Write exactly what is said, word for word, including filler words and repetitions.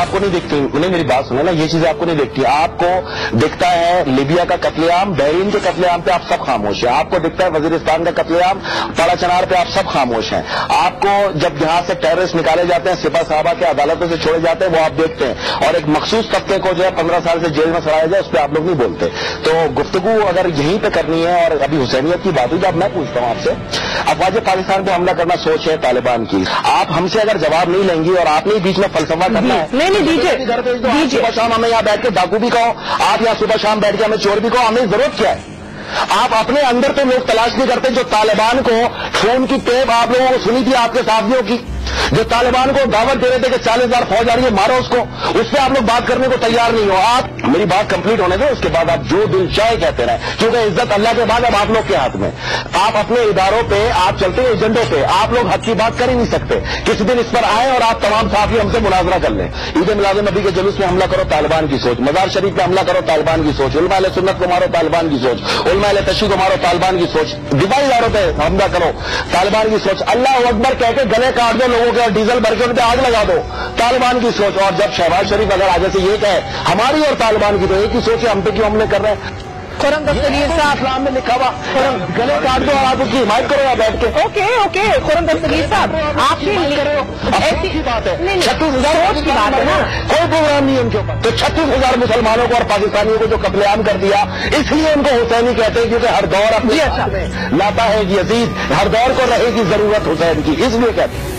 आपको नहीं दिखती, उन्हें मेरी बात सुने ना, ये चीजें आपको नहीं दिखती। आपको दिखता है लीबिया का कत्लेआम, बहरीन के कत्लेआम पे आप सब खामोश हैं। आपको दिखता है वजीरिस्तान का कत्लेआम, पाड़ा चनार पे आप सब खामोश हैं। आपको जब यहाँ से टेररिस्ट निकाले जाते हैं, सिपा साहबा के अदालतों से छोड़े जाते हैं, वो आप देखते हैं। और एक मखसूस तबके को जो है पंद्रह साल से जेल में सड़ाया जाए, उस पर आप लोग नहीं बोलते। तो गुफ्तगू अगर यहीं पे करनी है, और अभी हुसैनियत की बात हुई, जब मैं पूछता हूँ आपसे, अफवाज पाकिस्तान पे हमला करना सोच है तालिबान की, आप हमसे अगर जवाब नहीं लेंगी और आपने ही बीच में फलसफा करना है, नहीं नहीं दीजिए घर भेज दो, सुबह शाम हमें यहाँ बैठ के डाकू भी कहो, आप यहाँ सुबह शाम बैठ के हमें चोर भी कहो, हमें जरूरत क्या है? आप अपने अंदर तो लोग तलाश नहीं करते। जो तालिबान को फोन की टेप आप लोगों को सुनी थी आपके साथियों की, जो तालिबान को दावत दे रहे थे कि चालीस हजार फौज आ रही है, मारो उसको, उस पर आप लोग बात करने को तैयार नहीं हो। आप मेरी बात कंप्लीट होने दें, उसके बाद आप जो दिल चाहे कहते रहे, क्योंकि इज्जत अल्लाह के बाद अब आप लोग के हाथ में। आप अपने इदारों पे आप चलते हैं एजेंडों पे, आप लोग हक की बात कर ही नहीं सकते। किसी दिन इस पर आए और आप तमाम साथी हमसे मुनाजरा कर लें। ईद मिलाद नबी के जुलूस में हमला करो, तालिबान की सोच। मजार शरीफ पे हमला करो, तालिबान की सोच। उलमा अहले सुन्नत को मारो, तालिबान की सोच। उलमा अहले तशय्युअ को मारो, तालिबान की सोच। दिफाई इदारों पे हमला करो, तालिबान की सोच। अल्लाह अकबर कह के गले काट दो लोगों के और डीजल भर के उन पे आग लगा दो, तालिबान की सोच। और जब शहबाज शरीफ अगर आगे से ये कहे हमारी और तालिबान की, तो एक ही सोच है, हम पे क्यों हमले कर रहे हैं? खुर्रम दस्तगीर साहब इस्लाम में लिखा हुआ गले काट दो और आप उसकी हिमायत करो या बैठ के। ओके ओके खुर्रम दस्तगीर साहब आपकी ऐसी बात है, छत्तीस सोच की बात है ना, कोई प्रोग्राम नहीं उनके ऊपर। तो छत्तीस हजार मुसलमानों को और पाकिस्तानियों को जो कत्लेआम कर दिया, इसलिए उनको हुसैनी कहते हैं, क्योंकि हर दौर अपने लाता है यजीद, हर दौर को रहेगी जरूरत हुसैन की, इसलिए कहते हैं।